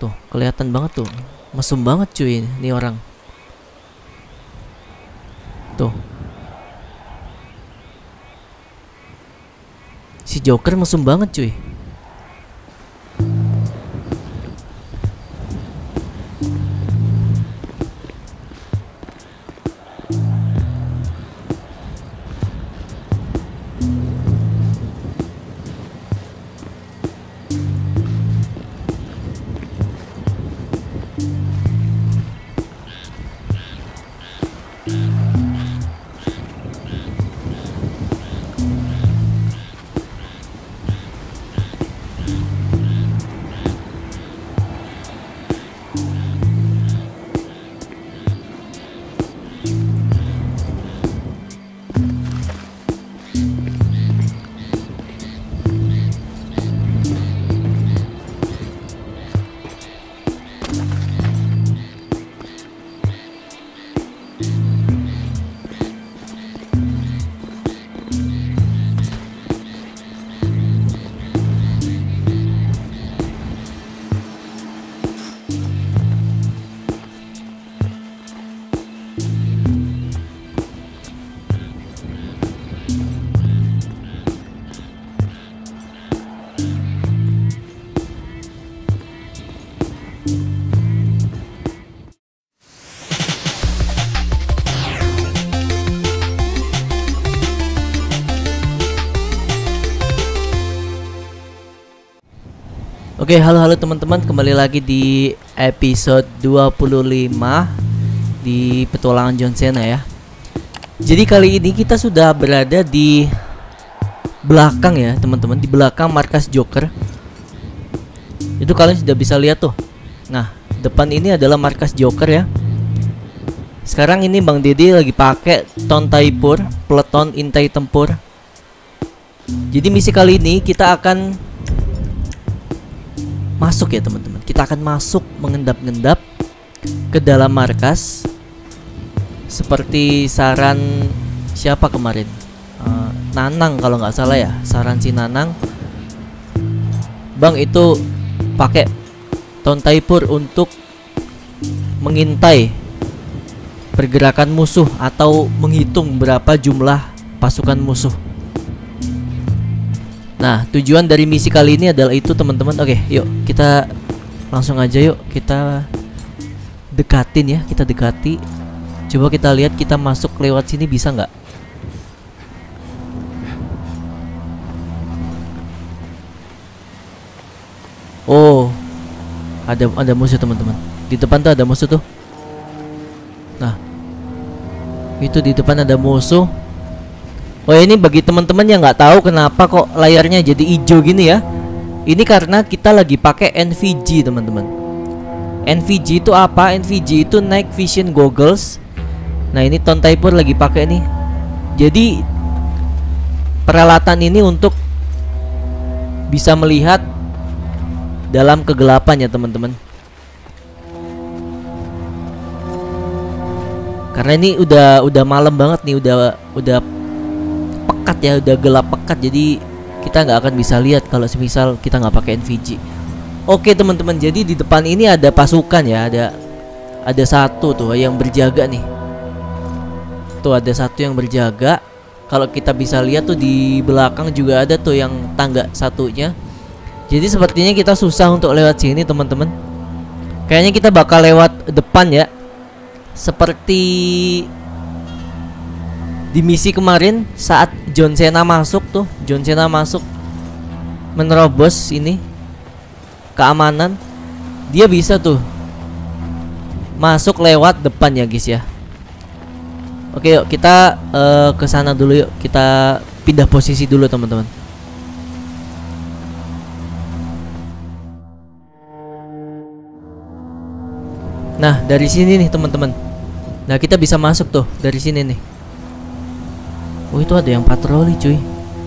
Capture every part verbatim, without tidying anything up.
tuh, kelihatan banget tuh. Mesum banget cuy ini orang. Tuh. Si Joker mesum banget cuy. Oke, halo-halo teman-teman, kembali lagi di episode dua puluh lima di petualangan John Cena ya. Jadi kali ini kita sudah berada di belakang ya teman-teman, di belakang markas Joker. Itu kalian sudah bisa lihat tuh. Nah, depan ini adalah markas Joker ya. Sekarang ini Bang Dede lagi pakai Tontaipur, Peleton Intai Tempur. Jadi misi kali ini kita akan masuk ya teman-teman. Kita akan masuk mengendap-endap ke dalam markas seperti saran siapa kemarin, uh, Nanang kalau nggak salah ya, saran si Nanang. Bang itu pakai Tontaipur untuk mengintai pergerakan musuh atau menghitung berapa jumlah pasukan musuh. Nah, tujuan dari misi kali ini adalah itu teman-teman. Oke, yuk kita langsung aja yuk kita dekatin ya, kita dekati. Coba kita lihat kita masuk lewat sini bisa nggak? Oh, ada ada musuh teman-teman. Di depan tuh ada musuh tuh. Nah, itu di depan ada musuh. Oh, ini bagi teman-teman yang nggak tahu kenapa kok layarnya jadi hijau gini ya. Ini karena kita lagi pakai N V G teman-teman. N V G itu apa? N V G itu Night Vision Goggles. Nah, ini Tontaipur lagi pakai nih. Jadi peralatan ini untuk bisa melihat dalam kegelapan ya teman-teman. Karena ini udah udah malam banget nih, udah udah pekat ya, udah gelap pekat, jadi kita nggak akan bisa lihat kalau semisal kita nggak pakai N V G. Oke teman-teman, jadi di depan ini ada pasukan ya, ada ada satu tuh yang berjaga nih. Tuh ada satu yang berjaga. Kalau kita bisa lihat tuh di belakang juga ada tuh yang tangga satunya. Jadi sepertinya kita susah untuk lewat sini teman-teman. Kayaknya kita bakal lewat depan ya. Seperti di misi kemarin saat John Cena masuk tuh, John Cena masuk menerobos ini keamanan, dia bisa tuh masuk lewat depan ya guys ya. Oke, yuk kita uh, ke sana dulu yuk. Kita pindah posisi dulu teman-teman. Nah, dari sini nih teman-teman. Nah, kita bisa masuk tuh dari sini nih. Oh, itu ada yang patroli cuy.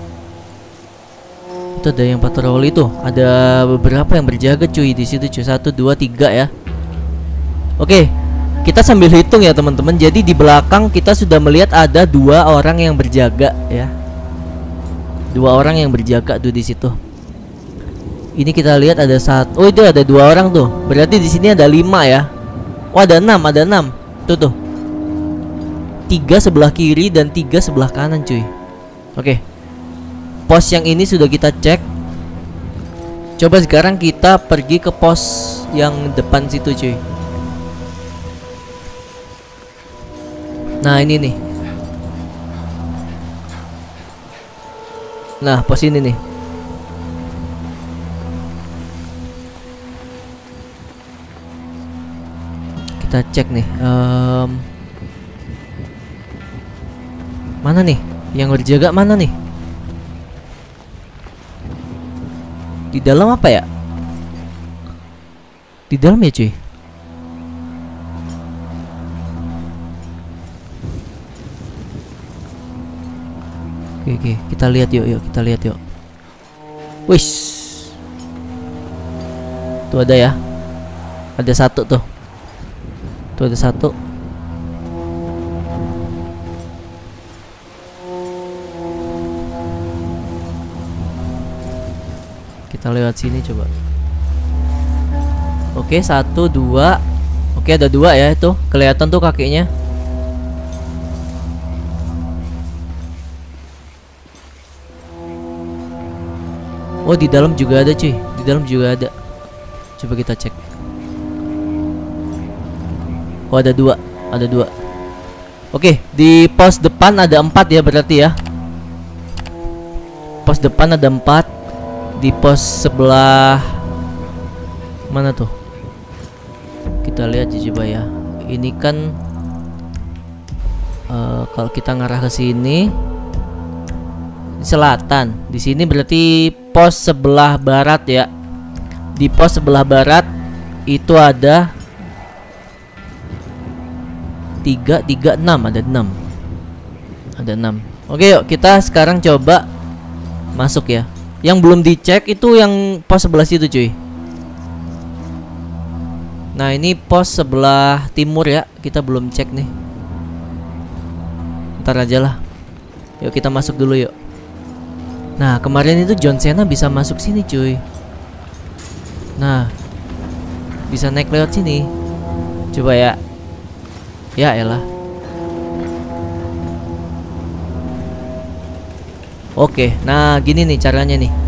Itu ada yang patroli tuh. Ada beberapa yang berjaga cuy di situ cuy. Satu, dua, tiga ya. Oke, kita sambil hitung ya teman-teman. Jadi di belakang kita sudah melihat ada dua orang yang berjaga ya. Dua orang yang berjaga tuh di situ. Ini kita lihat ada satu. Oh, itu ada dua orang tuh. Berarti di sini ada lima ya. Oh, ada enam, ada enam. Tuh tuh. Tiga sebelah kiri dan tiga sebelah kanan, cuy. Oke. Pos yang ini sudah kita cek. Coba sekarang kita pergi ke pos yang depan situ, cuy. Nah, ini nih. Nah, pos ini nih. Kita cek nih. Um, mana nih? Yang berjaga mana nih? Di dalam apa ya? Di dalam ya, cuy. Oke, oke, kita lihat yuk, yuk, kita lihat yuk. Wish. Tuh ada ya. Ada satu tuh. Tuh ada satu. Kita lewat sini coba. Oke, satu, dua. Oke, ada dua ya itu. Kelihatan tuh kakinya. Oh, di dalam juga ada, cuy. Di dalam juga ada. Coba kita cek. Oh, ada dua. Ada dua. Oke, di pos depan ada empat ya berarti ya. Pos depan ada empat. Di pos sebelah mana tuh? Kita lihat coba ya. Ini kan uh, kalau kita ngarah ke sini selatan. Di sini berarti pos sebelah barat ya. Di pos sebelah barat itu ada tiga, tiga, enam. Ada enam. Ada enam. Oke, yuk kita sekarang coba masuk ya. Yang belum dicek itu yang pos sebelah situ, cuy. Nah, ini pos sebelah timur ya. Kita belum cek nih. Ntar aja lah. Yuk kita masuk dulu yuk. Nah, kemarin itu John Cena bisa masuk sini, cuy. Nah, bisa naik lewat sini. Coba ya. Ya elah. Oke, nah gini nih caranya nih.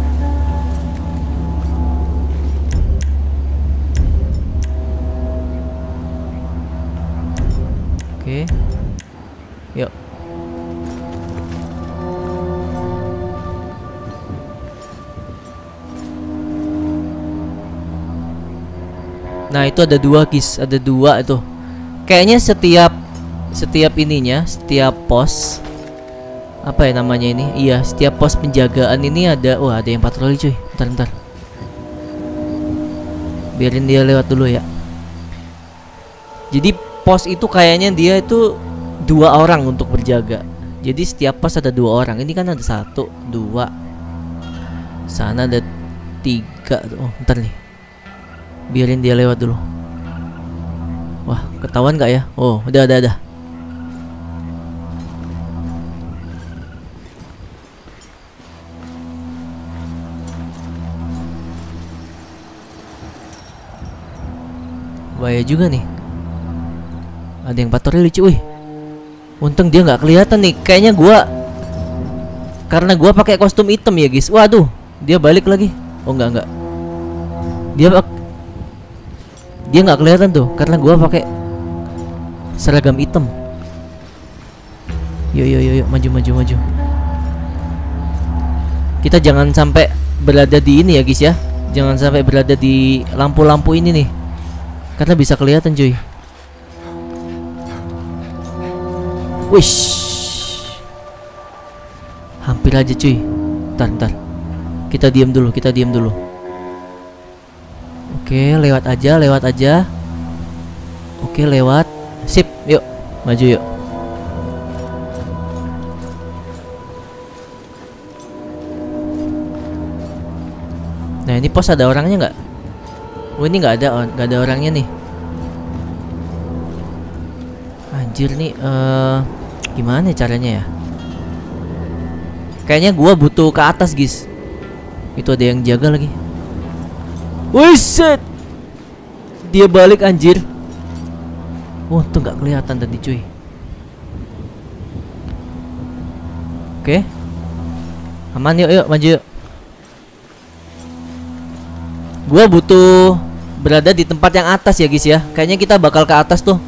Oke. Yuk. Nah, itu ada dua, guys. Ada dua itu. Kayaknya setiap setiap ininya, setiap pos apa ya namanya ini? Iya, setiap pos penjagaan ini ada. Wah, ada yang patroli, cuy. Bentar, bentar. Biarin dia lewat dulu ya. Jadi pos itu kayaknya dia itu dua orang untuk berjaga. Jadi setiap pos ada dua orang. Ini kan ada satu, dua. Sana ada tiga. Oh, bentar nih. Biarin dia lewat dulu. Wah, ketahuan nggak ya? Oh, udah, udah, udah. Bahaya juga nih. Ada yang patroli, cuy. Untung dia nggak kelihatan nih. Kayaknya gua karena gua pakai kostum hitam ya, guys. Waduh, dia balik lagi. Oh, enggak, enggak. Dia dia nggak kelihatan tuh karena gua pakai seragam hitam. Yuk, yuk, yuk, yuk, maju, maju, maju. Kita jangan sampai berada di ini ya, guys ya. Jangan sampai berada di lampu-lampu ini nih. Karena bisa kelihatan, cuy. Wish. Hampir aja, cuy. Ntar, ntar. Kita diam dulu, kita diam dulu. Oke, lewat aja, lewat aja. Oke, lewat. Sip, yuk. Maju yuk. Nah, ini pos ada orangnya nggak? Oh, ini nggak ada, nggak ada orangnya nih. Anjir nih, uh, gimana caranya ya? Kayaknya gua butuh ke atas, guys. Itu ada yang jaga lagi. Wih, set. Dia balik anjir. Oh, tuh nggak kelihatan tadi cuy. Oke. Aman, yuk yuk maju yuk. Gua butuh berada di tempat yang atas ya guys ya. Kayaknya kita bakal ke atas tuh.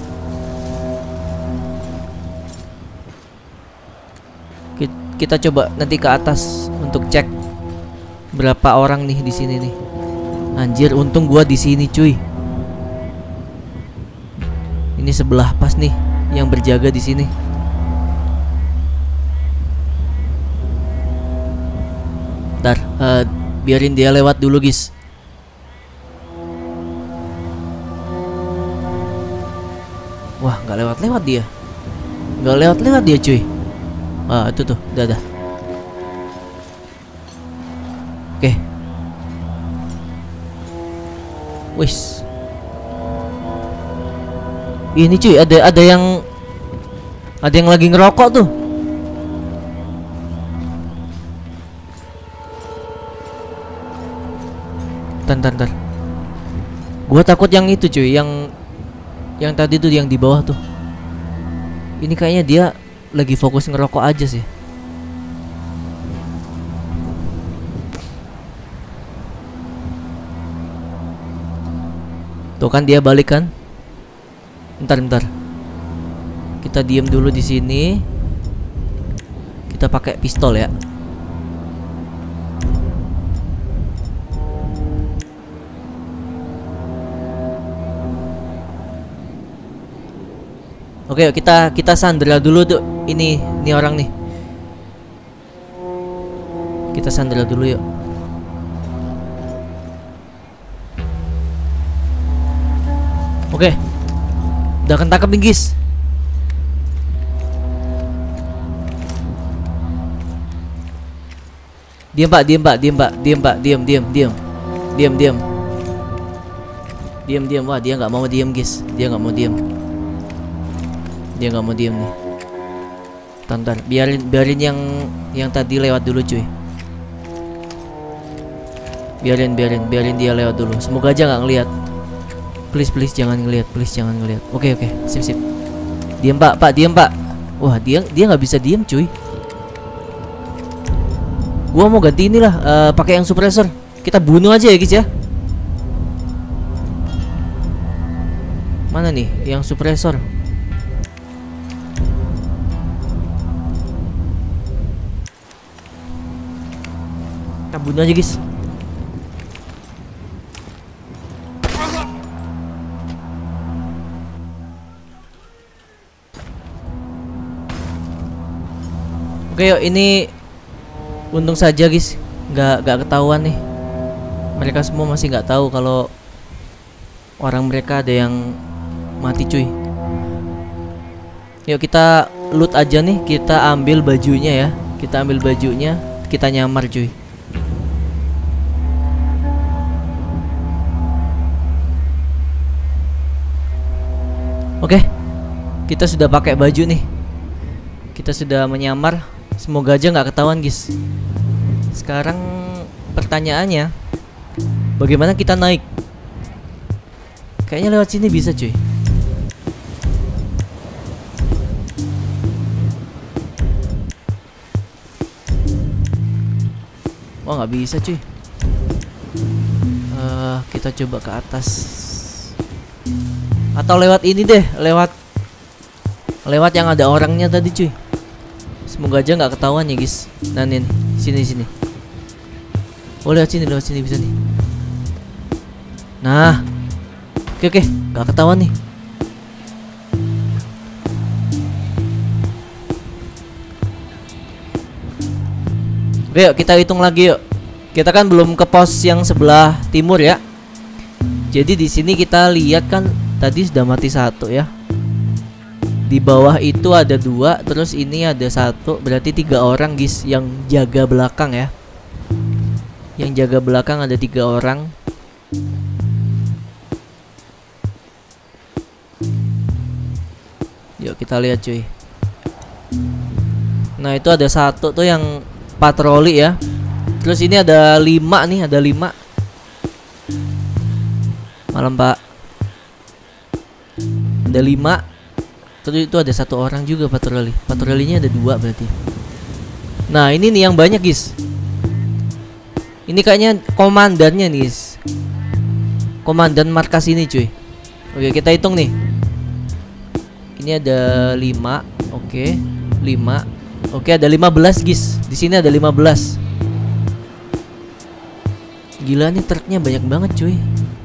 Kita coba nanti ke atas untuk cek berapa orang nih di sini nih. Anjir, untung gua di sini cuy. Ini sebelah pas nih yang berjaga di sini. Ntar uh, biarin dia lewat dulu guys. Wah, nggak lewat-lewat dia. Nggak lewat-lewat dia cuy. Ah, itu tuh, udah dah. Oke. Wis. Ini cuy, ada ada yang ada yang lagi ngerokok tuh. Ntar, ntar, ntar. Gua takut yang itu cuy, yang yang tadi tuh yang di bawah tuh. Ini kayaknya dia lagi fokus ngerokok aja sih. Tuh kan dia balik kan? Bentar, bentar. Kita diem dulu di sini. Kita pakai pistol ya. Oke, kita kita sandera dulu tuh. Ini ini orang nih. Kita sandera dulu yuk. Oke. Udah ketangkep nih guys. Diam pak, diam pak, diam pak, diam pak, diam, diam, diam, diam, diam, diam, diam. Wah, dia nggak mau diam guys. Dia nggak mau diam. Dia nggak mau diam nih. Tonton, biarin biarin yang yang tadi lewat dulu cuy. Biarin biarin biarin dia lewat dulu. Semoga aja nggak ngelihat. Please please jangan ngelihat, please jangan ngelihat. Oke oke, sip sip. Diam pak, pak diam pak. Wah dia dia nggak bisa diam cuy. Gua mau ganti inilah, uh, pakai yang suppressor. Kita bunuh aja ya guys ya. Mana nih yang suppressor? Kita bunuh aja guys. Oke yuk, ini untung saja guys, nggak nggak ketahuan nih. Mereka semua masih nggak tahu kalau orang mereka ada yang mati cuy. Yuk kita loot aja nih, kita ambil bajunya ya, kita ambil bajunya, kita nyamar cuy. Oke, kita sudah pakai baju nih, kita sudah menyamar. Semoga aja nggak ketahuan guys. Sekarang pertanyaannya, bagaimana kita naik? Kayaknya lewat sini bisa cuy. Wah nggak bisa cuy. uh, Kita coba ke atas. Atau lewat ini deh, lewat lewat yang ada orangnya tadi cuy. Semoga aja nggak ketahuan ya guys. Nah nih, sini sini. Oh lewat sini, lewat sini bisa nih. Nah, oke oke, nggak ketahuan nih. Oke yuk, kita hitung lagi yuk. Kita kan belum ke pos yang sebelah timur ya. Jadi di sini kita lihat kan tadi sudah mati satu ya. Di bawah itu ada dua, terus ini ada satu, berarti tiga orang guys yang jaga belakang ya. Yang jaga belakang ada tiga orang. Yuk kita lihat cuy. Nah itu ada satu tuh yang patroli ya. Terus ini ada lima nih, ada lima. Malam Pak. Ada lima. Terus itu ada satu orang juga patroli. Patrolinya ada dua berarti. Nah ini nih yang banyak guys. Ini kayaknya komandannya nih guys. Komandan markas ini cuy. Oke kita hitung nih. Ini ada lima. Oke lima. Oke ada lima belas guys. Di sini ada lima belas. Gila nih truknya banyak banget cuy.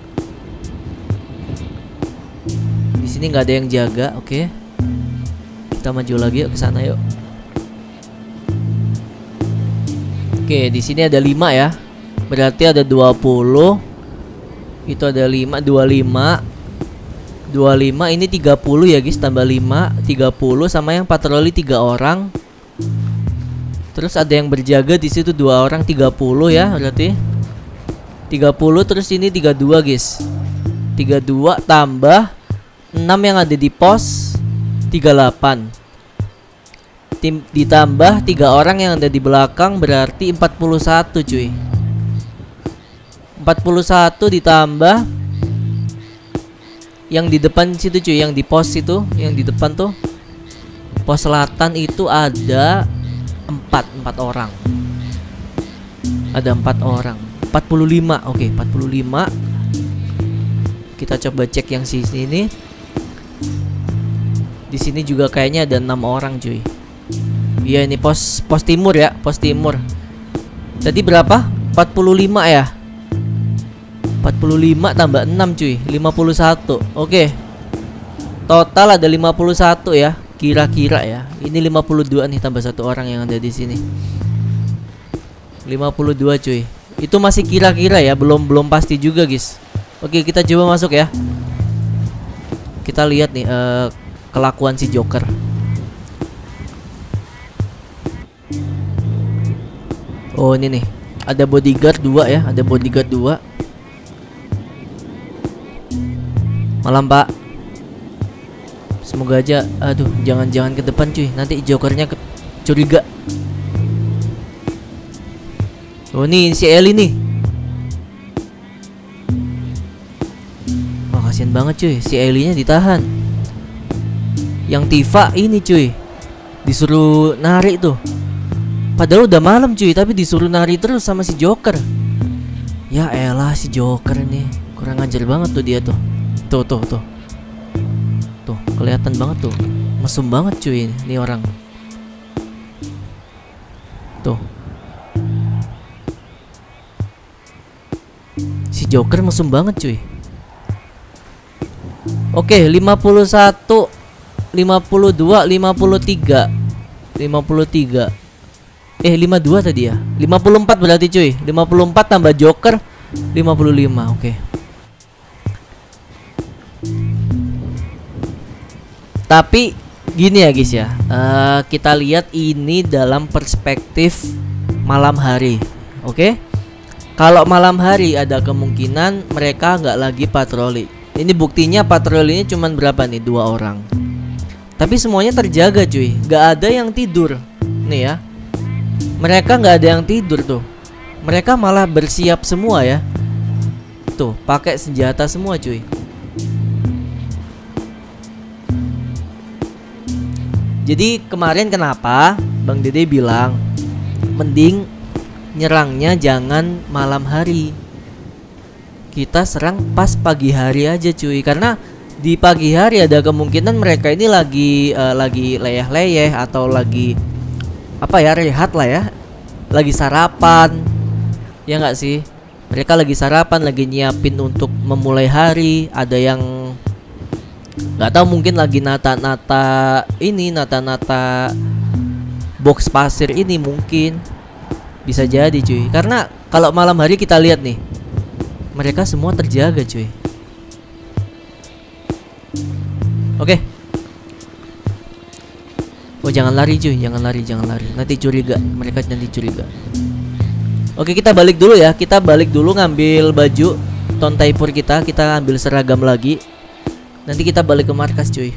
Di sini nggak ada yang jaga. Oke kita maju lagi yuk ke sana yuk. Oke, di sini ada lima ya. Berarti ada dua puluh. Itu ada lima, dua puluh lima. dua puluh lima ini tiga puluh ya guys, tambah lima, tiga puluh sama yang patroli tiga orang. Terus ada yang berjaga di situ dua orang, tiga puluh ya, berarti tiga puluh. Terus ini tiga puluh dua guys. tiga puluh dua tambah enam yang ada di pos tiga puluh delapan. Tim ditambah tiga orang yang ada di belakang berarti empat puluh satu cuy. empat puluh satu ditambah yang di depan situ cuy, yang di pos itu, yang di depan tuh pos selatan itu ada empat empat orang. Ada empat orang. empat puluh lima. Oke, empat puluh lima. Kita coba cek yang sini. Di sini juga kayaknya ada enam orang cuy. Iya ini pos pos timur ya, pos timur. Tadi berapa? empat puluh lima ya. empat puluh lima tambah enam cuy, lima puluh satu. Oke. Total ada lima puluh satu ya, kira-kira ya. Ini lima puluh dua nih tambah satu orang yang ada di sini. lima puluh dua cuy. Itu masih kira-kira ya, belum belum pasti juga guys. Oke, kita coba masuk ya. Kita lihat nih uh, kelakuan si Joker. Oh ini nih, ada bodyguard dua ya, ada bodyguard dua. Malam Pak. Semoga aja, aduh jangan-jangan ke depan cuy, nanti Jokernya ke curiga. Oh nih si Ellie nih. Wah kasian banget cuy, si Ellie-nya ditahan. Yang Tifa ini cuy, disuruh narik tuh. Padahal udah malam cuy, tapi disuruh nari terus sama si Joker. Ya elah si Joker nih, kurang ajar banget tuh dia tuh. Tuh tuh tuh. Tuh, kelihatan banget tuh. Mesum banget cuy ini orang. Tuh. Si Joker mesum banget cuy. Oke, lima puluh satu, lima puluh dua, lima puluh tiga. lima puluh tiga. Eh lima puluh dua tadi ya. lima puluh empat berarti cuy. lima puluh empat tambah Joker lima puluh lima. Oke. Tapi gini ya guys ya. Uh, kita lihat ini dalam perspektif malam hari. Oke. Kalau malam hari ada kemungkinan mereka nggak lagi patroli. Ini buktinya patrolinya cuma berapa nih? Dua orang. Tapi semuanya terjaga cuy. Nggak ada yang tidur. Nih ya. Mereka nggak ada yang tidur tuh. Mereka malah bersiap semua ya. Tuh, pakai senjata semua cuy. Jadi kemarin kenapa Bang Dede bilang mending nyerangnya jangan malam hari. Kita serang pas pagi hari aja cuy. Karena di pagi hari ada kemungkinan mereka ini lagi uh, lagi leyeh-leyeh atau lagi apa ya, rehat lah ya, lagi sarapan ya nggak sih. Mereka lagi sarapan, lagi nyiapin untuk memulai hari. Ada yang nggak tahu, mungkin lagi nata-nata ini, nata-nata box pasir ini, mungkin bisa jadi cuy. Karena kalau malam hari kita lihat nih, mereka semua terjaga cuy. Oke. Oh jangan lari cuy, jangan lari, jangan lari. Nanti curiga, mereka nanti curiga. Oke kita balik dulu ya, kita balik dulu ngambil baju Tontaipur kita, kita ambil seragam lagi. Nanti kita balik ke markas cuy.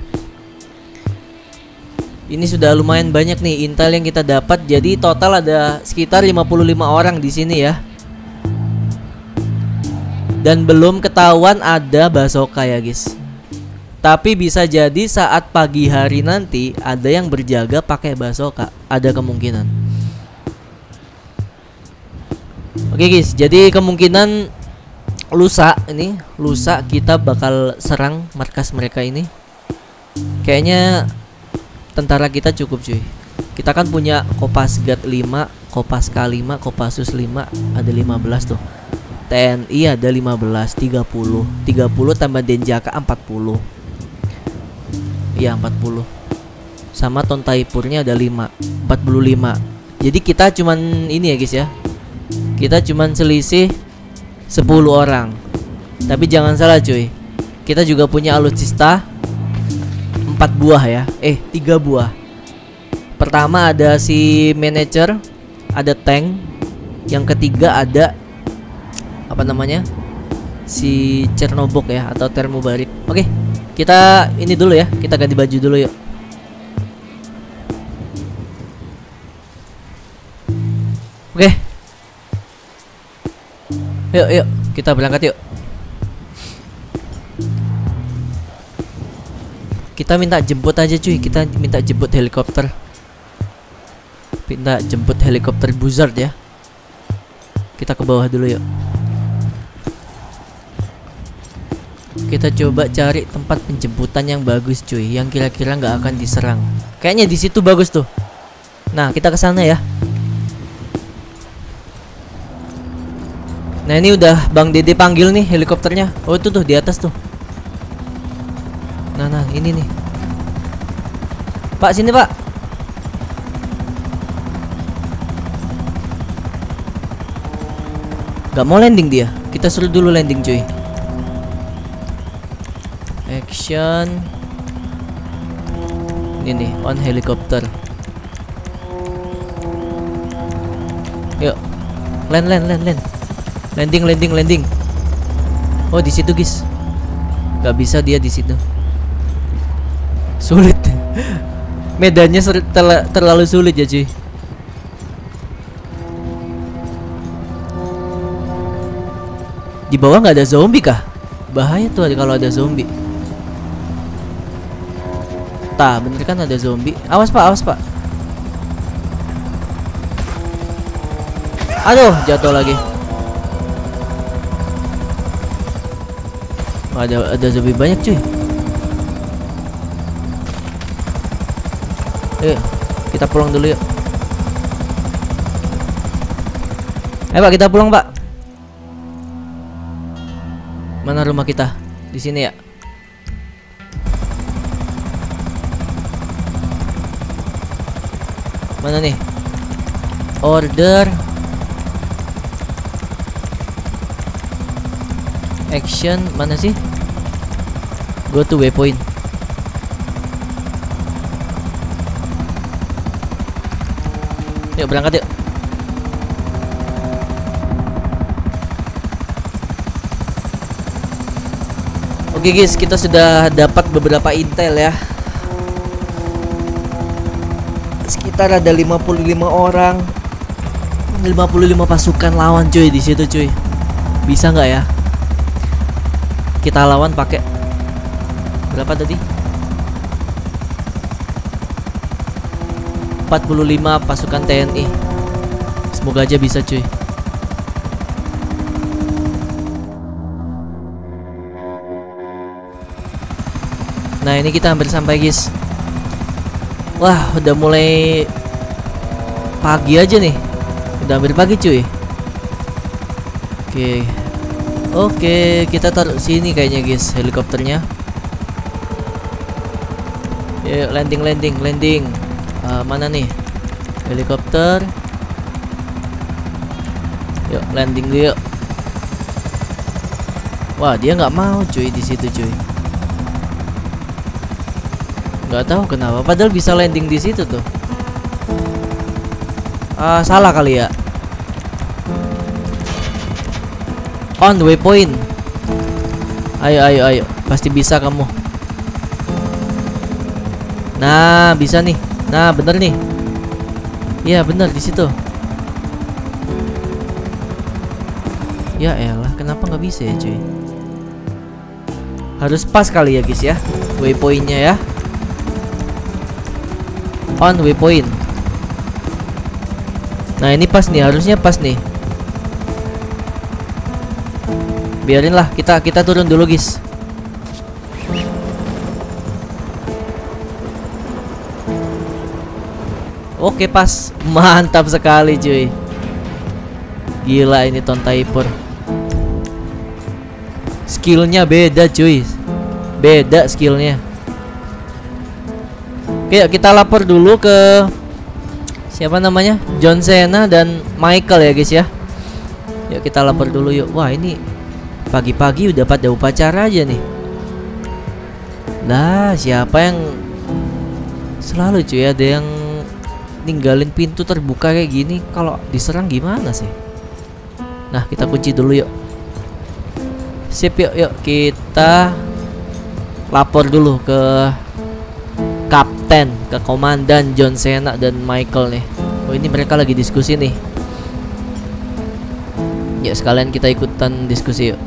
Ini sudah lumayan banyak nih intel yang kita dapat. Jadi total ada sekitar lima puluh lima orang di sini ya. Dan belum ketahuan ada bazooka ya guys. Tapi bisa jadi saat pagi hari nanti ada yang berjaga pakai bazooka, ada kemungkinan. Oke guys, jadi kemungkinan lusa ini, lusa kita bakal serang markas mereka ini. Kayaknya tentara kita cukup cuy. Kita kan punya Kopasgat lima, Kopaska lima, Kopassus lima, ada lima belas tuh. T N I ada lima belas, tiga puluh. tiga puluh tambah Denjaka empat puluh. Iya, empat puluh. Sama Tontaipurnya ada lima, empat puluh lima. Jadi kita cuman ini ya guys ya. Kita cuman selisih sepuluh orang. Tapi jangan salah cuy. Kita juga punya alutsista empat buah ya. Eh, tiga buah. Pertama ada si manager, ada tank. Yang ketiga ada apa namanya, si Chernobog ya, atau termobarik. Oke, kita ini dulu ya, kita ganti baju dulu yuk. Oke, yuk yuk kita berangkat yuk. Kita minta jemput aja cuy, kita minta jemput helikopter. Minta jemput helikopter Buzzard ya. Kita ke bawah dulu yuk. Kita coba cari tempat penjemputan yang bagus cuy, yang kira-kira nggak akan diserang. Kayaknya di situ bagus tuh. Nah, kita ke sana ya. Nah, ini udah Bang Dede panggil nih helikopternya. Oh, itu tuh di atas tuh. Nah, nah, ini nih. Pak, sini, Pak. Gak mau landing dia. Kita suruh dulu landing cuy. Action. Ini nih, on helikopter. Yuk. Land, land, land, land. Landing, landing, landing. Oh, di situ guys. Gak bisa dia di situ. Sulit. Medannya terla terlalu sulit ya cuy. Di bawah nggak ada zombie kah? Bahaya tuh kalau ada zombie. Tah, bener kan ada zombie. Awas pak, awas pak. Aduh, jatuh lagi. Ada ada zombie banyak cuy. Yuk, kita pulang dulu yuk. Ayo pak, kita pulang pak. Mana rumah kita? Di sini ya. Mana nih? Order. Action, mana sih? Go to waypoint. Yuk berangkat yuk. Oke guys, kita sudah dapat beberapa intel ya. Sekitar ada lima puluh lima orang, lima puluh lima pasukan lawan cuy di situ cuy. Bisa nggak ya? Kita lawan pakai berapa tadi? empat puluh lima pasukan T N I. Semoga aja bisa cuy. Nah, ini kita hampir sampai guys. Wah, udah mulai pagi aja nih. Udah hampir pagi cuy. Oke. Oke, kita taruh sini kayaknya guys helikopternya. Yuk, landing landing landing. Uh, mana nih helikopter? Yuk landing dulu yuk. Wah, dia nggak mau cuy di situ cuy. Nggak tahu kenapa, padahal bisa landing di situ tuh. Ah, salah kali ya. On waypoint. Ayo ayo ayo, pasti bisa kamu. Nah, bisa nih. Nah, bener nih. Iya, bener di situ. Ya elah, Kenapa nggak bisa ya cuy? Harus pas kali ya guys ya, waypointnya ya. On waypoint. Nah ini pas nih, harusnya pas nih. Biarinlah, kita kita turun dulu guys. Oke pas, mantap sekali cuy. Gila ini Ton Typer. Skillnya beda cuy, beda skillnya. Oke kita lapor dulu ke siapa namanya, John Cena dan Michael ya guys ya. Yuk kita lapor dulu yuk. Wah ini pagi-pagi udah pada upacara aja nih. Lah siapa yang selalu cuy ada yang ninggalin pintu terbuka kayak gini, kalau diserang gimana sih? Nah kita kunci dulu yuk. Sip yuk yuk kita lapor dulu ke kapten, ke komandan John Cena dan Michael nih. Oh ini mereka lagi diskusi nih. Ya sekalian kita ikutan diskusi yuk.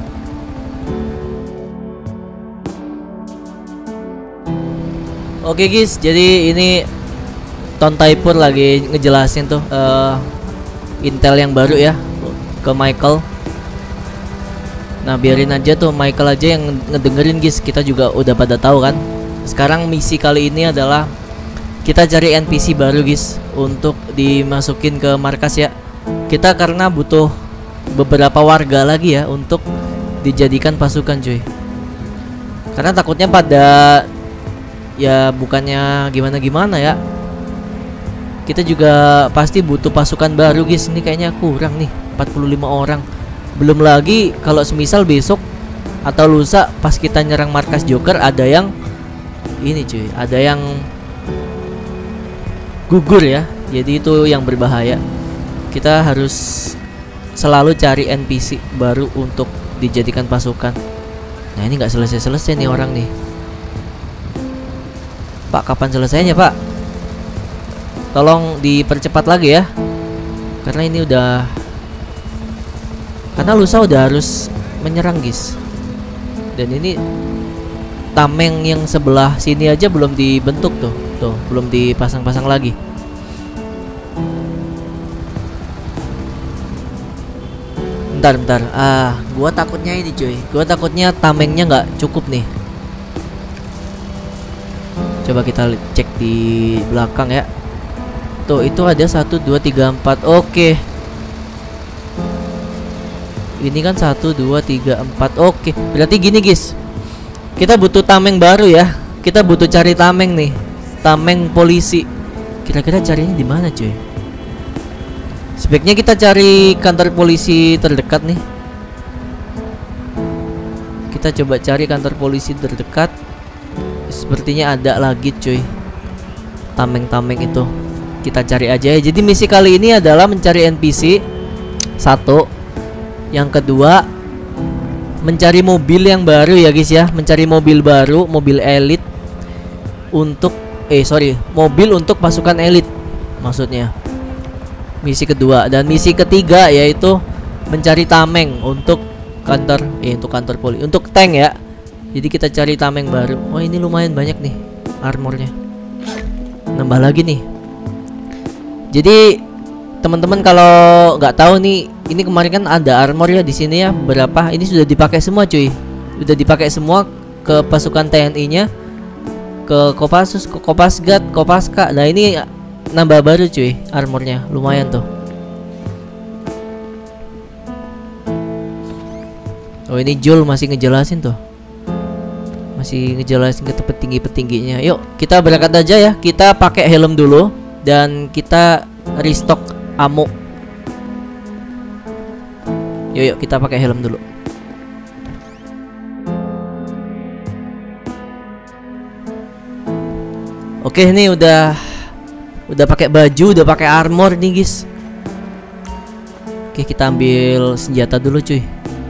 Oke guys, jadi ini Ton Typer lagi ngejelasin tuh uh, intel yang baru ya ke Michael. Nah biarin aja tuh Michael aja yang ngedengerin guys, kita juga udah pada tahu kan. Sekarang misi kali ini adalah kita cari N P C baru guys untuk dimasukin ke markas ya. Kita karena butuh beberapa warga lagi ya untuk dijadikan pasukan cuy. Karena takutnya pada ya bukannya gimana-gimana ya, kita juga pasti butuh pasukan baru guys. Ini kayaknya kurang nih, empat puluh lima orang. Belum lagi kalau semisal besok atau lusa pas kita nyerang markas Joker ada yang ini cuy, ada yang gugur ya. Jadi itu yang berbahaya. Kita harus selalu cari N P C baru untuk dijadikan pasukan. Nah ini nggak selesai-selesai nih orang nih. Pak kapan selesainya pak? Tolong dipercepat lagi ya, karena ini udah, karena lusa udah harus menyerang guys. Dan ini tameng yang sebelah sini aja belum dibentuk tuh, tuh belum dipasang-pasang lagi. Bentar bentar, ah gua takutnya ini cuy, gua takutnya tamengnya nggak cukup nih. Coba kita cek di belakang ya. Tuh itu ada satu dua tiga empat. Oke. Ini kan satu dua tiga empat. Oke. Berarti gini guys, kita butuh tameng baru ya. Kita butuh cari tameng nih, tameng polisi. Kira-kira carinya di mana cuy? Sebaiknya kita cari kantor polisi terdekat nih. Kita coba cari kantor polisi terdekat. Sepertinya ada lagi cuy tameng-tameng itu. Kita cari aja ya. Jadi misi kali ini adalah mencari N P C satu. Yang kedua mencari mobil yang baru ya guys ya. Mencari mobil baru, mobil elit untuk Eh sorry, mobil untuk pasukan elit maksudnya. Misi kedua. Dan misi ketiga yaitu mencari tameng untuk kantor Eh untuk kantor poli, untuk tank ya. Jadi kita cari tameng baru. Oh ini lumayan banyak nih armornya, nambah lagi nih. Jadi teman-teman kalau nggak tahu nih, ini kemarin kan ada armor ya di sini ya. Berapa? Ini sudah dipakai semua cuy. Sudah dipakai semua ke pasukan T N I-nya, ke Kopassus, ke Kopasgat, Kopaska. Nah ini nambah baru cuy armornya, lumayan tuh. Oh ini Joel masih ngejelasin tuh, masih ngejelasin ke petinggi-petingginya. Yuk kita berangkat aja ya. Kita pakai helm dulu dan kita restock ammo. Yuk yuk kita pakai helm dulu. Oke ini udah udah pakai baju, udah pakai armor nih guys. Oke kita ambil senjata dulu cuy.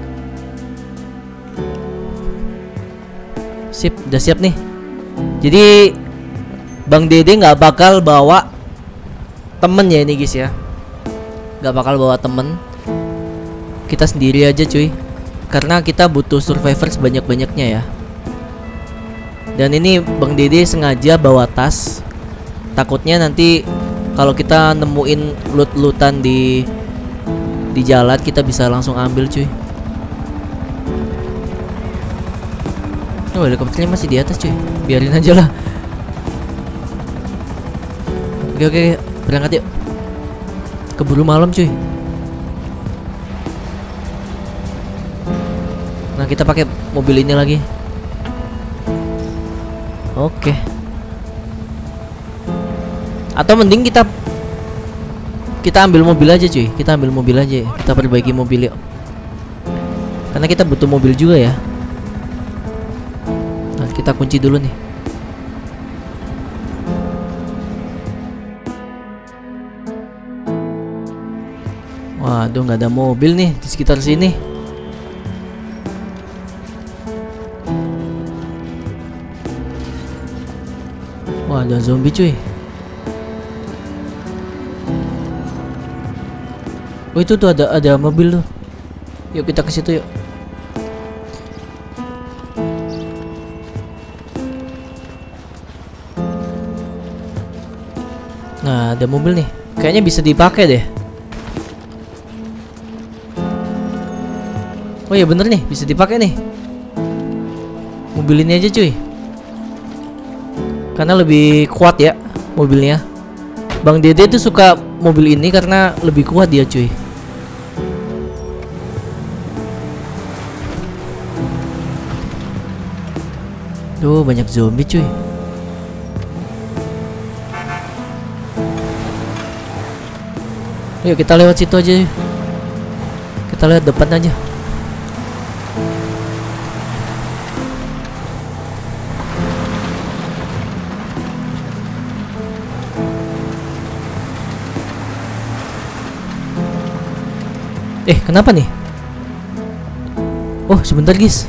Sip, udah siap nih. Jadi Bang Dede nggak bakal bawa temen ya ini guys ya, nggak bakal bawa temen. kita sendiri aja cuy, karena kita butuh survivor sebanyak-banyaknya ya. Dan ini Bang Dede sengaja bawa tas, takutnya nanti kalau kita nemuin loot-lootan di di jalan kita bisa langsung ambil cuy. Oh, helikopternya masih di atas cuy, biarin aja lah. Oke oke, berangkat yuk. Keburu malam cuy. Nah, kita pakai mobil ini lagi. Oke. Atau mending kita kita ambil mobil aja cuy. Kita ambil mobil aja. Kita perbaiki mobil yuk. Karena kita butuh mobil juga ya. Nah, kita kunci dulu nih. Waduh, nggak ada mobil nih di sekitar sini. Wah, ada zombie cuy. Oh, itu tuh ada ada mobil tuh. Yuk kita ke situ yuk. Nah, ada mobil nih. Kayaknya bisa dipakai deh. Oh ya bener nih, bisa dipakai nih. Mobil ini aja cuy. Karena lebih kuat ya mobilnya. Bang Dede tuh suka mobil ini karena lebih kuat dia cuy. Tuh banyak zombie cuy. Yuk kita lewat situ aja yuk. Kita lihat depan aja. Eh, kenapa nih? Oh, sebentar guys.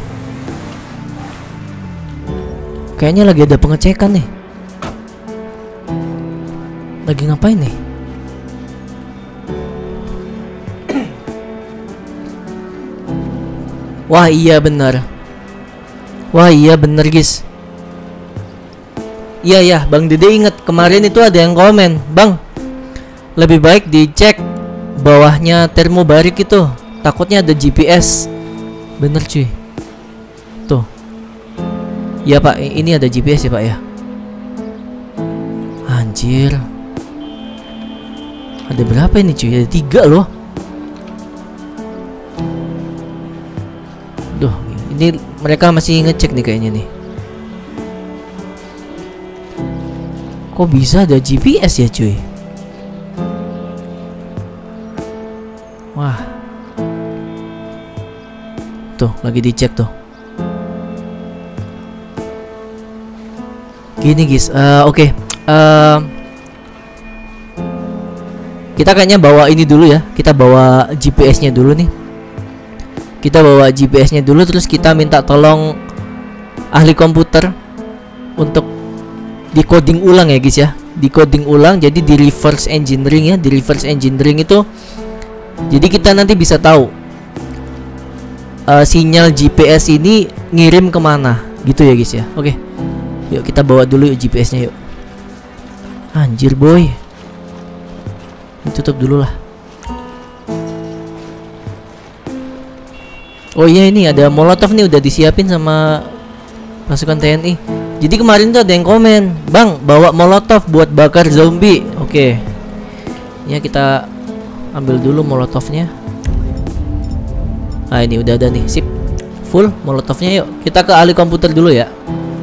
Kayaknya lagi ada pengecekan nih. Lagi ngapain nih? Wah, iya benar. Wah, iya benar guys. Iya ya, Bang Dede inget kemarin itu ada yang komen, Bang, lebih baik dicek bawahnya termobarik itu, takutnya ada G P S. Bener cuy. Tuh. Ya pak, ini ada G P S ya pak ya. Anjir. Ada berapa ini cuy? Ada tiga loh. Duh, ini mereka masih ngecek nih kayaknya nih. Kok bisa ada G P S ya cuy? Wah. Tuh, lagi dicek tuh. Gini guys, uh, oke okay. uh, Kita kayaknya bawa ini dulu ya. Kita bawa G P S-nya dulu nih. Kita bawa G P S-nya dulu, terus kita minta tolong ahli komputer untuk decoding ulang ya guys ya. Decoding ulang, jadi di reverse engineering ya. Di reverse engineering itu jadi kita nanti bisa tahu uh, sinyal G P S ini ngirim kemana gitu ya guys ya. Oke, okay. Yuk kita bawa dulu yuk G P S-nya yuk. Anjir boy, tutup dulu lah. Oh iya, ini ada molotov nih, udah disiapin sama pasukan T N I. Jadi kemarin tuh ada yang komen, Bang bawa molotov buat bakar zombie. Oke, okay. Ya kita ambil dulu molotovnya. Nah ini udah ada nih, sip, full molotovnya. Yuk kita ke ahli komputer dulu ya.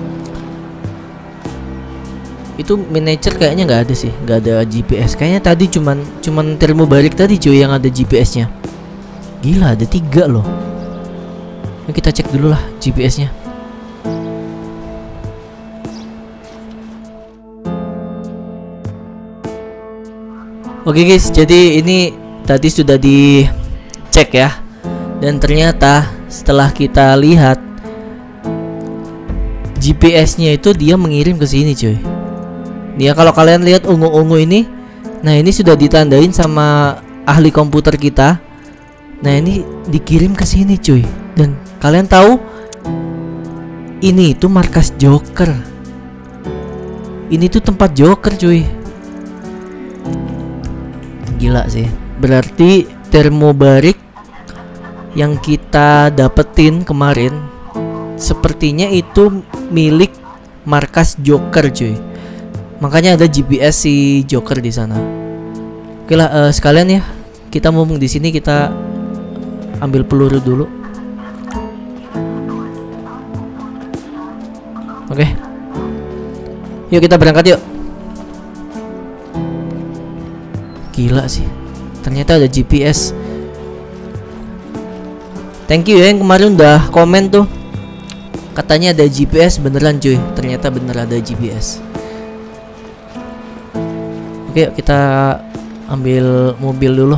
Itu manager kayaknya nggak ada sih, nggak ada G P S. Kayaknya tadi cuman cuman termobarik tadi cuy yang ada G P S-nya. Gila, ada tiga loh. Yuk kita cek dulu lah G P S-nya. Oke guys, jadi ini tadi sudah dicek ya. Dan ternyata setelah kita lihat G P S-nya itu dia mengirim ke sini cuy. Nih ya, kalau kalian lihat ungu-ungu ini, nah ini sudah ditandain sama ahli komputer kita. Nah ini dikirim ke sini cuy. Dan kalian tahu ini itu markas Joker. Ini tuh tempat Joker cuy. Gila sih. Berarti termobarik yang kita dapetin kemarin sepertinya itu milik markas Joker cuy. Makanya ada G P S si Joker di sana. Oke lah, uh, sekalian ya. Kita ngomong di sini, kita ambil peluru dulu. Oke. Yuk kita berangkat yuk. Gila sih. Ternyata ada G P S. Thank you ya yang kemarin udah komen tuh. Katanya ada G P S, beneran cuy. Ternyata bener ada G P S. Oke, kita ambil mobil dulu.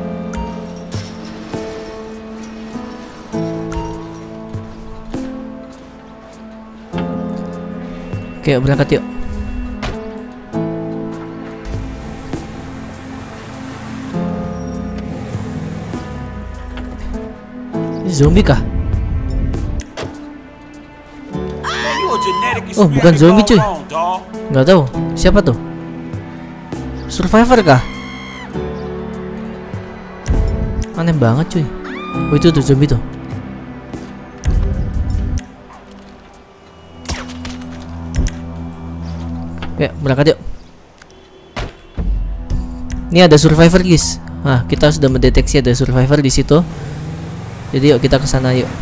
Oke, berangkat yuk. Ini zombie kah? Oh, bukan zombie cuy. Nggak tahu. Siapa tuh? Survivor kah? Aneh banget cuy. Oh, itu tuh zombie tuh. Oke, berangkat yuk. Ini ada survivor guys. Nah, kita sudah mendeteksi ada survivor di situ. Jadi yuk kita ke sana yuk.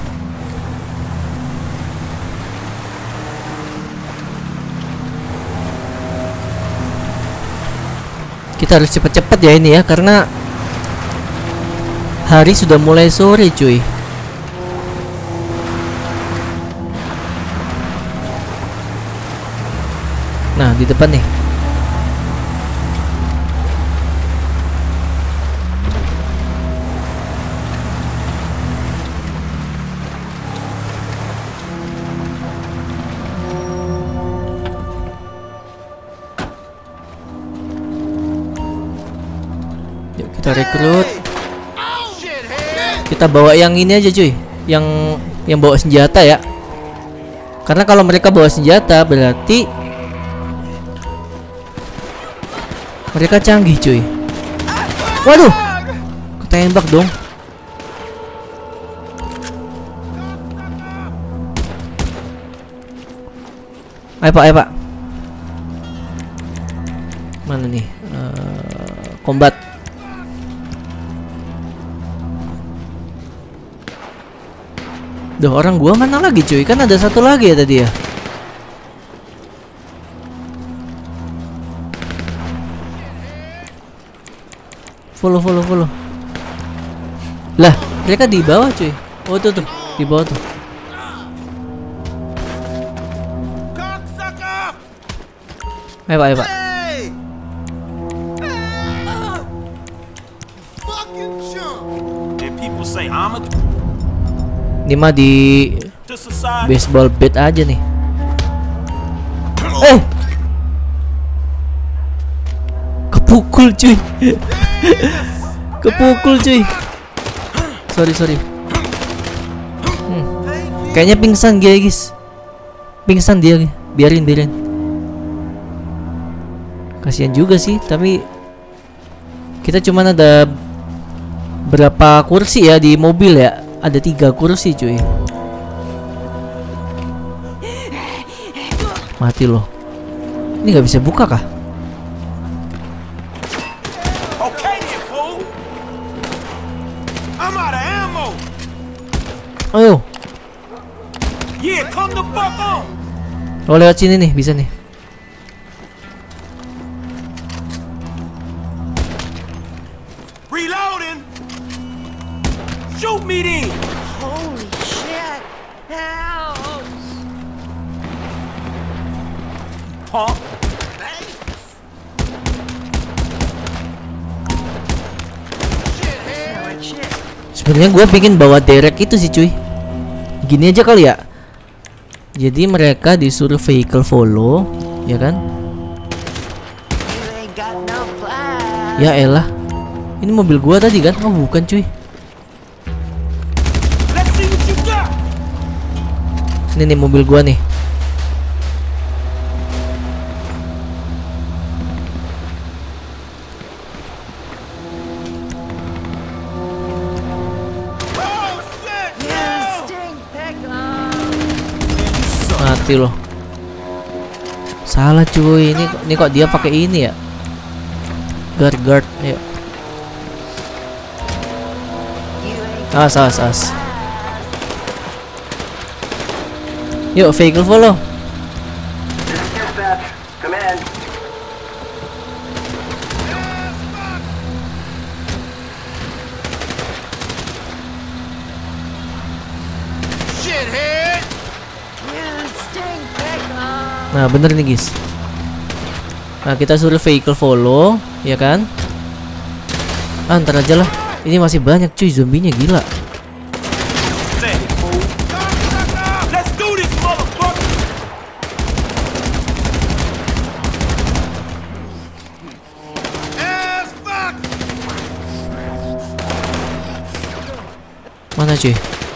Kita harus cepet-cepet ya ini ya, karena hari sudah mulai sore cuy. Nah, di depan nih. Yuk kita rekrut. Kita bawa yang ini aja cuy, yang yang bawa senjata ya. Karena kalau mereka bawa senjata berarti mereka canggih cuy. Waduh, ketembak dong. Ayo pak, ayo pak. Mana nih? Uh, combat. Duh, orang gua mana lagi cuy? Kan ada satu lagi ya tadi ya. Follow, follow, follow. Lah, mereka di bawah cuy. Oh tuh tuh, di bawah tuh. Ayo pak, ayo pak. Ini mah di baseball bat aja nih. Eh, kepukul cuy. Kepukul cuy. Sorry sorry. Hmm. Kayaknya pingsan dia guys. Pingsan dia. Biarin biarin. Kasihan juga sih. Tapi kita cuman ada berapa kursi ya di mobil ya? Ada tiga kursi cuy. Mati loh. Ini nggak bisa buka kah? Ayo. Oh, lewat sini nih, bisa nih. Reloading. Shoot me then. Holy shit. Help. Huh? Sebenarnya gue pengen bawa derek itu sih cuy. Gini aja kali ya. Jadi mereka disuruh vehicle follow, ya kan? Ya elah. Ini mobil gua tadi kan? Oh bukan cuy. Ini nih mobil gua nih. Mati loh. Salah cuy. Ini ini kok dia pakai ini ya? Guard guard. Ayo. Awas awas awas. Yuk vehicle follow. Nah bener nih guys. Nah kita suruh vehicle follow, ya kan? Ah, ntar aja lah. Ini masih banyak cuy zombinya, gila. Mana cuy?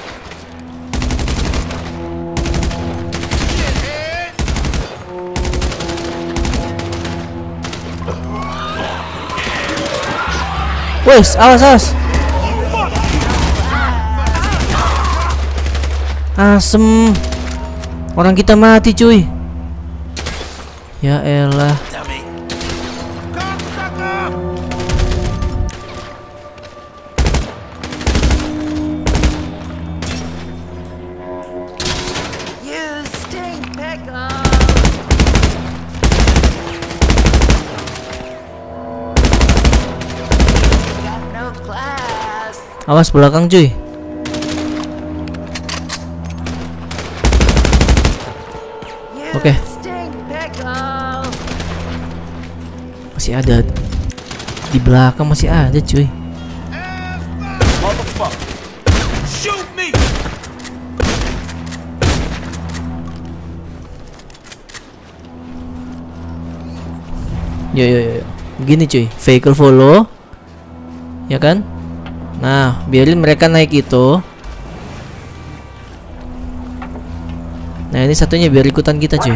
Wes, awas awas. Asem. Orang kita mati cuy. Ya elah. Awas belakang cuy. Oke. Okay. Masih ada di belakang, masih ada cuy. Yo yo yo. Gini cuy, vehicle follow. Ya kan? Nah, biarin mereka naik itu. Nah, ini satunya biar ikutan kita, cuy.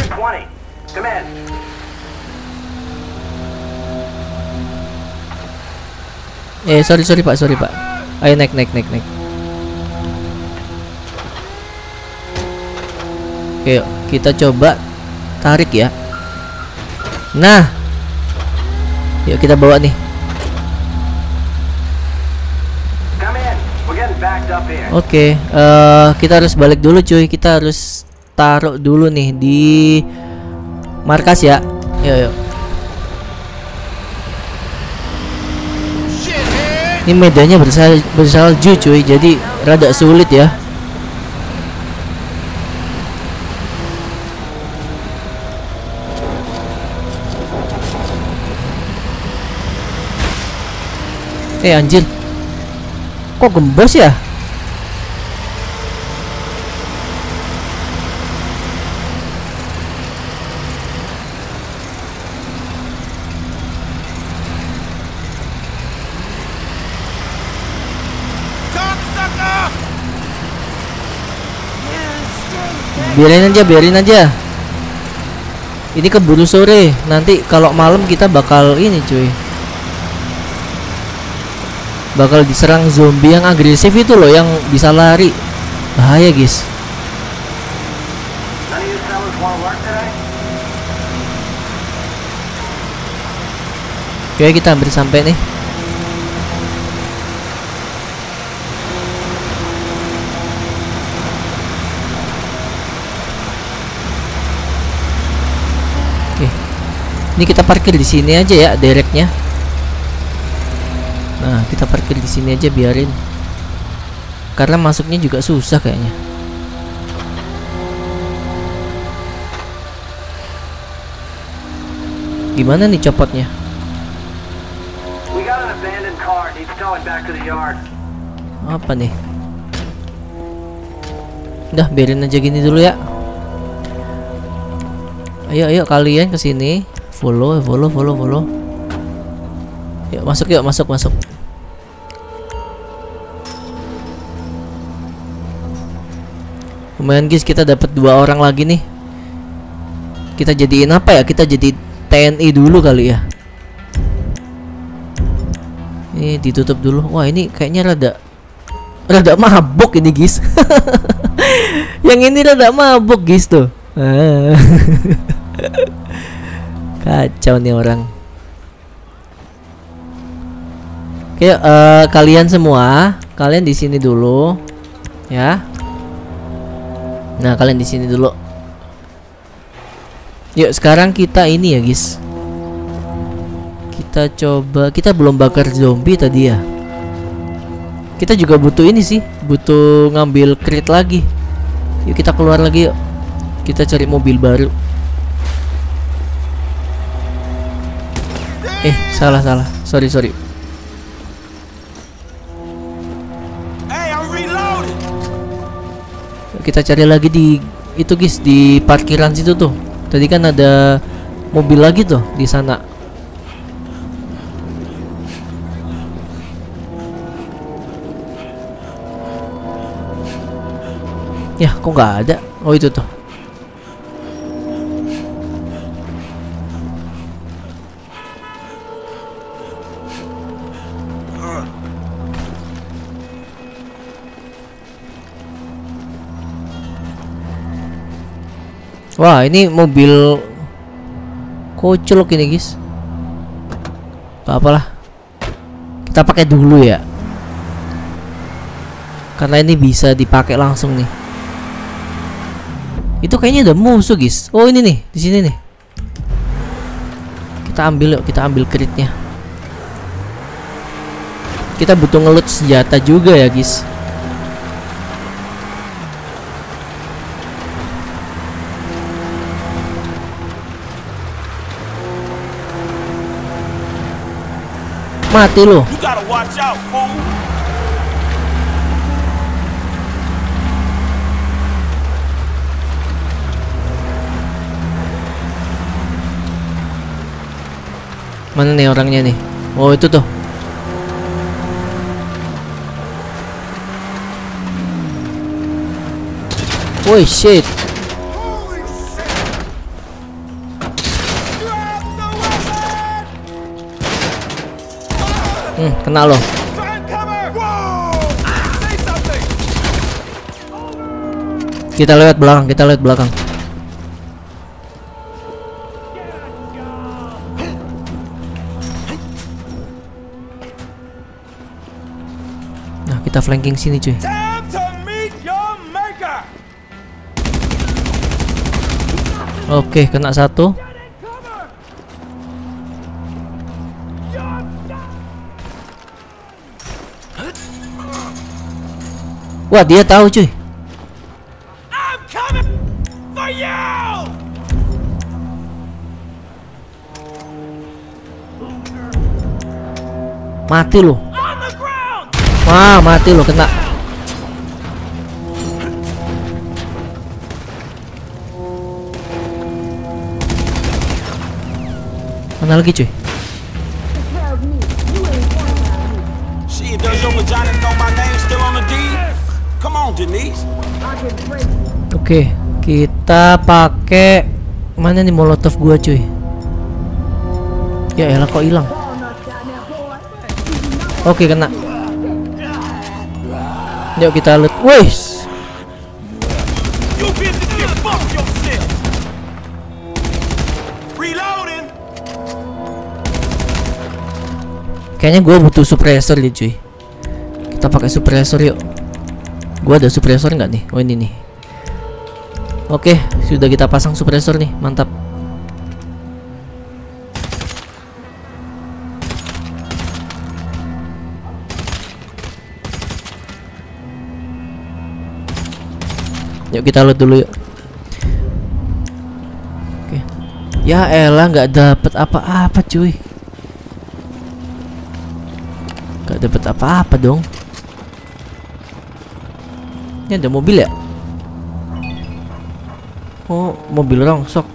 Eh, sorry, sorry, Pak, sorry, Pak. Ayo naik, naik, naik, naik. Oke, yuk, kita coba tarik ya. Nah. Yuk kita bawa nih. Oke, okay, uh, kita harus balik dulu cuy. Kita harus taruh dulu nih di markas ya. Yuk, yuk. Ini medannya bersal bersalju cuy, jadi rada sulit ya. Eh anjir, kok gembos ya? Biarin aja, biarin aja. Ini keburu sore. Nanti kalau malam kita bakal ini cuy, bakal diserang zombie yang agresif itu loh, yang bisa lari. Bahaya guys. Oke, kita hampir sampai nih. Oke. Ini kita parkir di sini aja ya, directnya. Nah, kita parkir di sini aja, biarin. Karena masuknya juga susah kayaknya. Gimana nih copotnya? Apa nih? Udah, biarin aja gini dulu ya. Ayo, ayo kalian ke sini. Follow, follow, follow, follow. Yuk, masuk yuk, masuk, masuk. Lumayan guys, kita dapat dua orang lagi nih. Kita jadiin apa ya? Kita jadi T N I dulu kali ya. Ini ditutup dulu. Wah, ini kayaknya rada rada mabuk ini guys. Yang ini rada mabuk guys tuh. Kacau nih orang. Oke, uh, kalian semua, kalian di sini dulu, ya. Nah, kalian di sini dulu. Yuk, sekarang kita ini ya, guys. Kita coba, kita belum bakar zombie tadi ya. Kita juga butuh ini sih, butuh ngambil crate lagi. Yuk kita keluar lagi yuk. Kita cari mobil baru. Eh, salah salah. Sorry sorry. Kita cari lagi di itu guys, di parkiran situ tuh. Tadi kan ada mobil lagi tuh di sana. Ya, kok nggak ada? Oh, itu tuh. Wah, ini mobil koclok ini guys. Gak apalah, kita pakai dulu ya, karena ini bisa dipakai langsung nih. Itu kayaknya ada musuh guys. Oh, ini nih, di sini nih. Kita ambil yuk, kita ambil crit-nya. Kita butuh ngelut senjata juga ya guys. Mati lo. Mana nih orangnya nih? Oh, itu tuh. Woi, shit. Hmm, kena lo. Kita lewat belakang, kita lewat belakang. Nah, kita flanking sini cuy. Oke, kena satu. Wah, dia tahu cuy. Mati lu. Wah, mati lu, kena. Mana lagi cuy? Oke, kita pakai mana nih molotov gua cuy? Ya elah, kok hilang? Oke, kena. Yuk kita loot. Wih. Kayaknya gua butuh suppressor ya cuy. Kita pakai suppressor yuk. Gua ada suppressor nggak nih? Oh, ini nih. Oke, sudah kita pasang suppressor nih, mantap. Yuk kita loot dulu yuk. Oke. Ya elah, nggak dapet apa-apa cuy. Nggak dapet apa-apa dong. Ini ada mobil ya? Oh, mobil rongsok.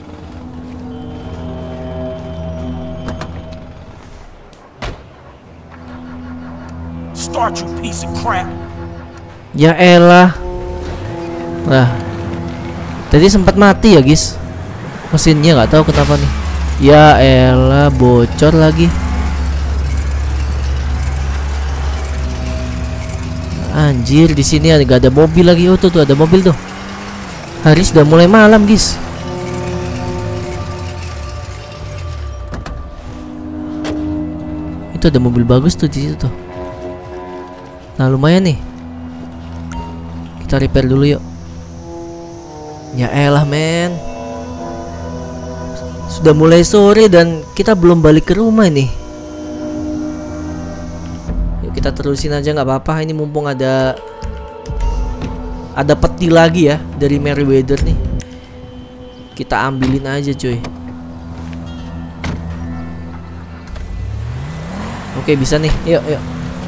Start, you piece of crap. Ya elah. Nah, Tadi sempat mati ya guys mesinnya, nggak tahu kenapa nih. Ya elah, bocor lagi. Anjir, di sini ada gak ada mobil lagi. Oh tuh tuh ada mobil tuh. Hari sudah mulai malam guys. Itu ada mobil bagus tuh di situ tuh. Nah lumayan nih. Kita repair dulu yuk. Ya elah men, sudah mulai sore dan kita belum balik ke rumah ini. Yuk kita terusin aja, nggak apa-apa. Ini mumpung ada ada peti lagi ya dari Meriwether nih. Kita ambilin aja cuy. Oke bisa nih, yuk yuk.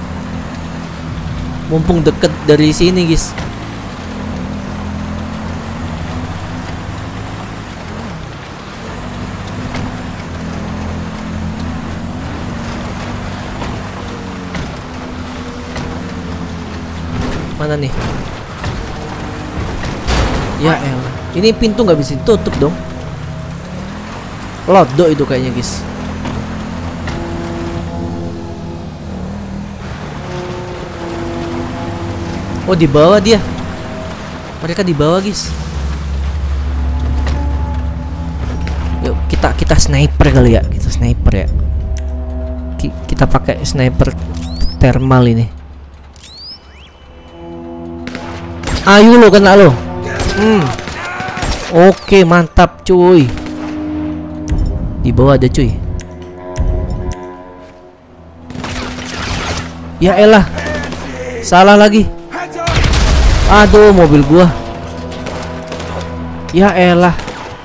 Mumpung deket dari sini guys. Mana nih? Ya elah, ini pintu nggak bisa ditutup dong. Lodo itu kayaknya guys. Oh di bawah dia. Mereka di bawah guys. Yuk kita kita sniper kali ya, kita sniper ya. Ki kita pakai sniper thermal ini. Ayo lo kena lo. Hmm. Oke mantap cuy. Di bawah ada cuy. Ya elah, salah lagi. Aduh mobil gua. Ya elah.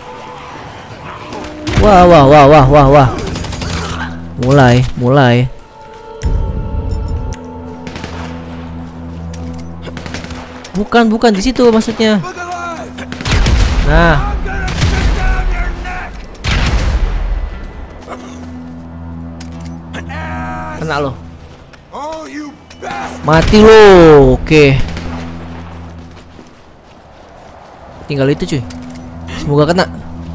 Wah wah wah wah wah wah. Mulai mulai. Bukan, bukan di situ maksudnya. Nah. Kena lo. Mati lo. Oke. Tinggal itu cuy. Semoga kena.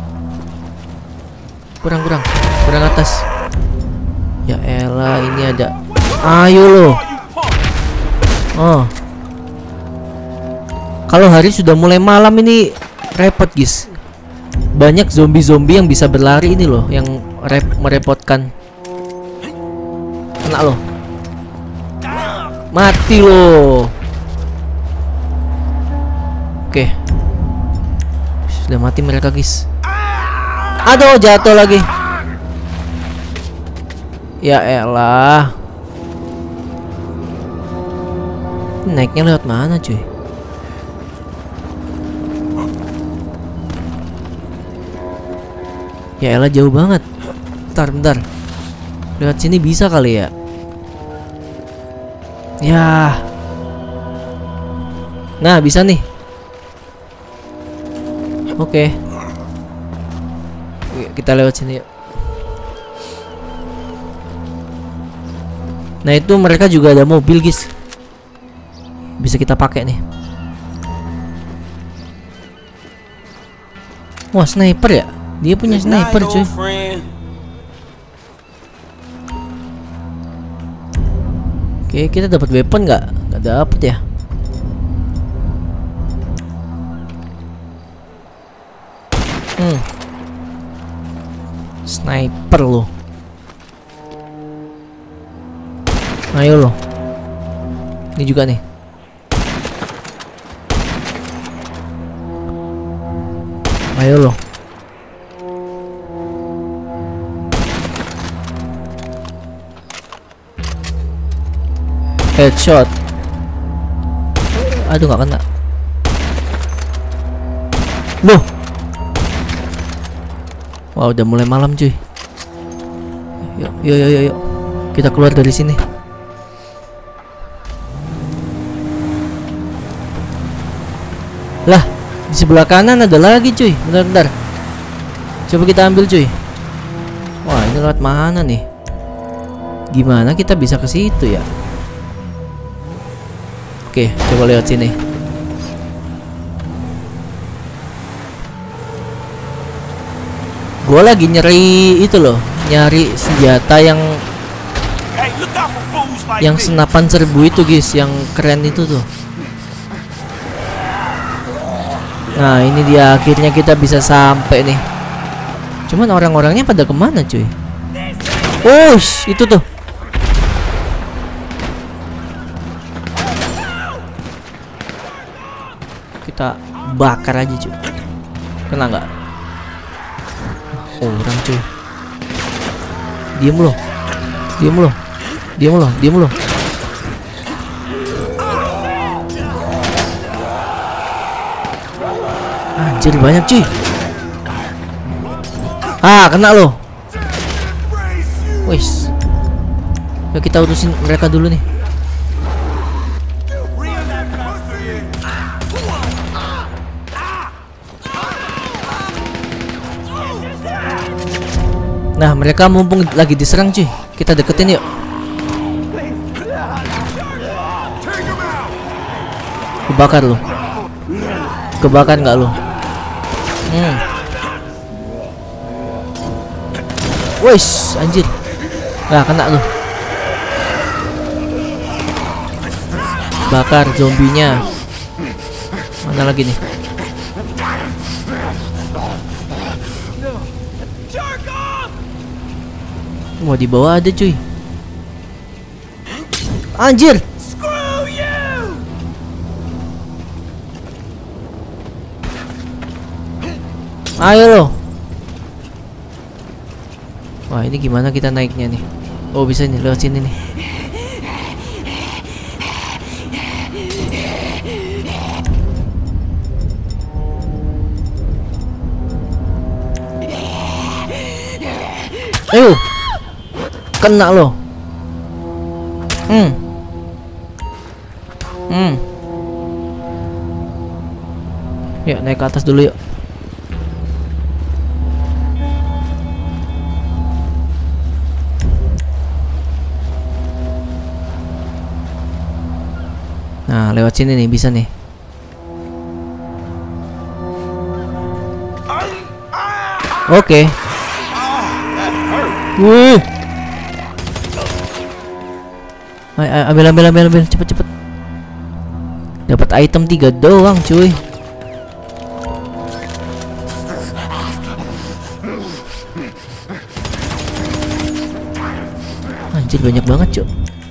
Kurang, kurang. Kurang atas. Ya elah, ini ada. Ayo lo. Oh. Kalau hari sudah mulai malam ini repot guys. Banyak zombie-zombie yang bisa berlari ini loh, yang rep merepotkan. Kena loh. Mati loh. Oke. Sudah mati mereka guys. Aduh jatuh lagi. Ya elah. Naiknya lewat mana cuy? Ya elah jauh banget. Bentar, bentar. Lewat sini bisa kali ya? Ya. Nah, bisa nih. Oke. Kita lewat sini yuk. Nah, itu mereka juga ada mobil, guys. Bisa kita pakai nih. Wah, sniper ya? Dia punya sniper cuy. Oke, kita dapat weapon nggak? Nggak dapet ya. Hmm. Sniper loh. Ayo loh. Ini juga nih. Ayo loh. Headshot. Aduh nggak kena. Loh. Wah udah mulai malam cuy. Yuk yuk yuk yuk. Kita keluar dari sini. Lah di sebelah kanan ada lagi cuy. Bentar bentar. Coba kita ambil cuy. Wah ini lewat mana nih? Gimana kita bisa ke situ ya? Oke, coba lewat sini. Gue lagi nyari itu loh, nyari senjata yang Hey, look out for fools like yang me. senapan serbu itu guys, yang keren itu tuh. Nah ini dia, akhirnya kita bisa sampai nih. Cuman orang-orangnya pada kemana cuy? Oh itu tuh. Kita bakar aja cuy. Kena nggak? Oh, orang cuy. Diem loh. Diem loh. Diem loh. Diem loh. Anjir banyak cuy. Ah, kena loh. Wis. Ya kita urusin mereka dulu nih. Nah, mereka mumpung lagi diserang cuy. Kita deketin yuk. Kebakar lu. Kebakar nggak lu? Hmm. Wes, anjir. Nah, kena lu. Bakar zombinya. Mana lagi nih? Wah, di bawah ada cuy. Anjir. Ayo lo. Wah, ini gimana kita naiknya nih? Oh, bisa nih lewat sini nih. Ayo. Kena lo. Hmm. Hmm. Yuk naik ke atas dulu yuk. Nah, lewat sini nih bisa nih. Oke. Okay. Wuh. Ayo, ayo, ambil ambil ambil ambil cepet cepet. Dapat item tiga doang cuy. Anjir banyak banget cuy.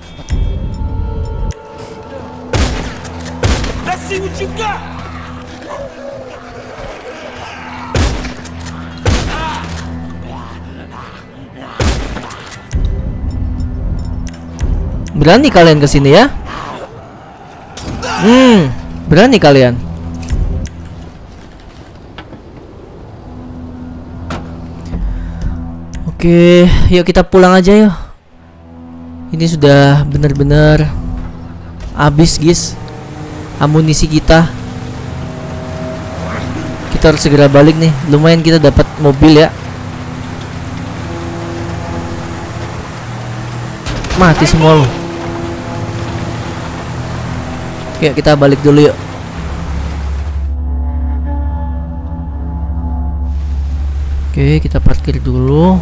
Let's see what you got. Berani kalian kesini ya? Hmm, berani kalian. Oke, yuk kita pulang aja yuk. Ini sudah benar-benar habis guys amunisi kita. Kita harus segera balik nih. Lumayan kita dapat mobil ya. Mati semua lu. Yuk kita balik dulu yuk. Oke, kita parkir dulu.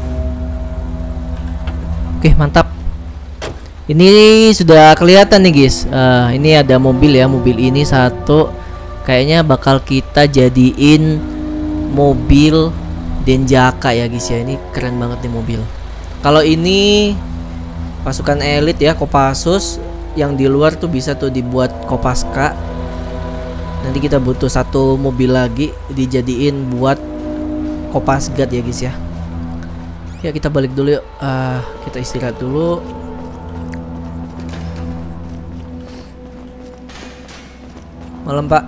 Oke, mantap. Ini sudah kelihatan nih guys. Uh, ini ada mobil ya, mobil ini satu. Kayaknya bakal kita jadiin mobil Denjaka ya guys ya. Ini keren banget nih mobil. Kalau ini pasukan elit ya, Kopassus. Yang di luar tuh bisa tuh dibuat Kopaska. Nanti kita butuh satu mobil lagi dijadiin buat Kopasgat ya guys ya. Ya kita balik dulu yuk. Uh, kita istirahat dulu. Malam pak.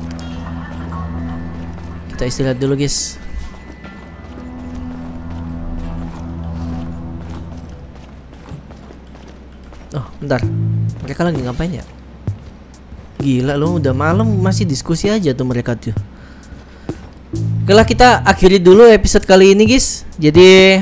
Kita istirahat dulu guys. Oh bentar. Mereka lagi ngapain ya? Gila loh, udah malam masih diskusi aja tuh mereka tuh. Oke lah, kita akhiri dulu episode kali ini guys. Jadi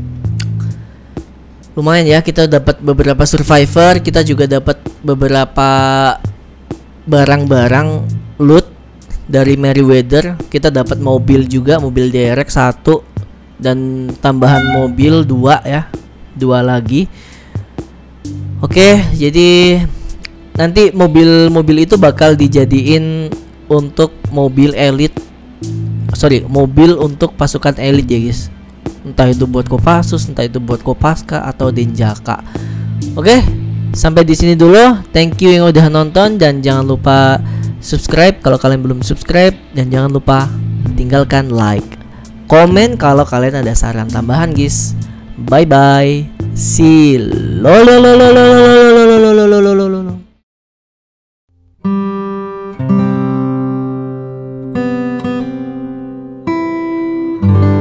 lumayan ya, kita dapat beberapa survivor, kita juga dapat beberapa barang-barang loot dari Meriwether. Kita dapat mobil juga, mobil derek satu. dan tambahan mobil dua ya, dua lagi. Oke, jadi nanti mobil-mobil itu bakal dijadiin untuk mobil elit, sorry mobil untuk pasukan elit ya guys, entah itu buat Kopassus, entah itu buat Kopaska atau Denjaka. Oke, sampai di sini dulu. Thank you yang udah nonton, dan jangan lupa subscribe kalau kalian belum subscribe, dan jangan lupa tinggalkan like, komen kalau kalian ada saran tambahan guys. Bye bye. See you. Thank you.